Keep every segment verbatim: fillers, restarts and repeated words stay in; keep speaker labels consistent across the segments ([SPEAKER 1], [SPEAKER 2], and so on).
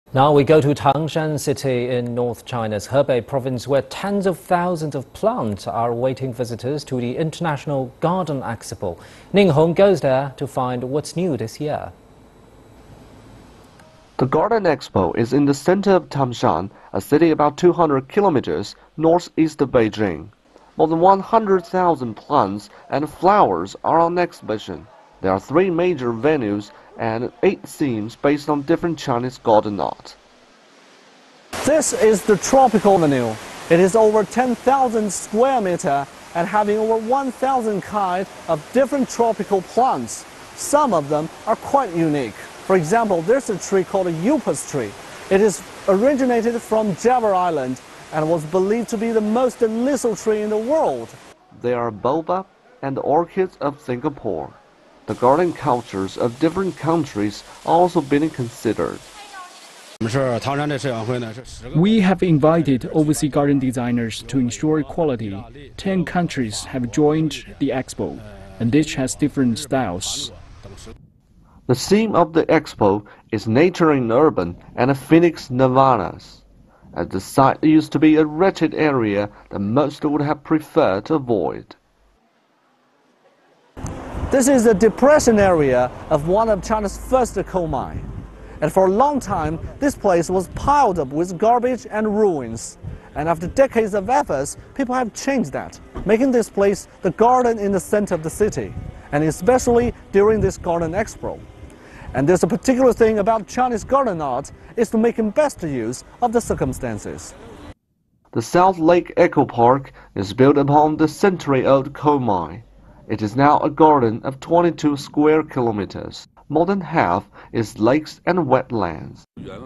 [SPEAKER 1] Now we go to Tangshan City in North China's Hebei province, where tens of thousands of plants are awaiting visitors to the International Garden Expo. Ning Hong goes there to find what's new this year.
[SPEAKER 2] The Garden Expo is in the center of Tangshan, a city about two hundred kilometers northeast of Beijing. More than one hundred thousand plants and flowers are on exhibition. There are three major venues and eight themes based on different Chinese garden art.
[SPEAKER 3] This is the Tropical Avenue. It is over ten thousand square meter and having over one thousand kinds of different tropical plants. Some of them are quite unique. For example, there's a tree called a Upas tree. It is originated from Java Island and was believed to be the most lethal tree in the world.
[SPEAKER 2] There are boba and the orchids of Singapore. The garden cultures of different countries are also being considered.
[SPEAKER 4] We have invited overseas garden designers to ensure quality. Ten countries have joined the expo, and each has different styles.
[SPEAKER 2] The theme of the expo is nature in urban and Phoenix Nirvanas, as the site used to be a wretched area that most would have preferred to avoid.
[SPEAKER 3] This is the depression area of one of China's first coal mines. And for a long time, this place was piled up with garbage and ruins. And after decades of efforts, people have changed that, making this place the garden in the center of the city, and especially during this Garden Expo. And there's a particular thing about Chinese garden art is to make best use of the circumstances.
[SPEAKER 2] The South Lake Eco Park is built upon the century-old coal mine. It is now a garden of twenty-two square kilometers. More tthan half is lakes and wetlands.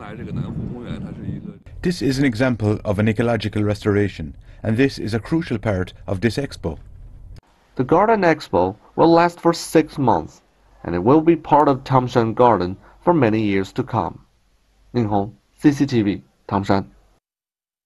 [SPEAKER 5] This is an example of an ecological restoration, and this is a crucial part of this expo.
[SPEAKER 2] The Garden Expo will last for six months, and it will be part of Tangshan Garden for many years to come. Ning Hong, C C T V, Tangshan.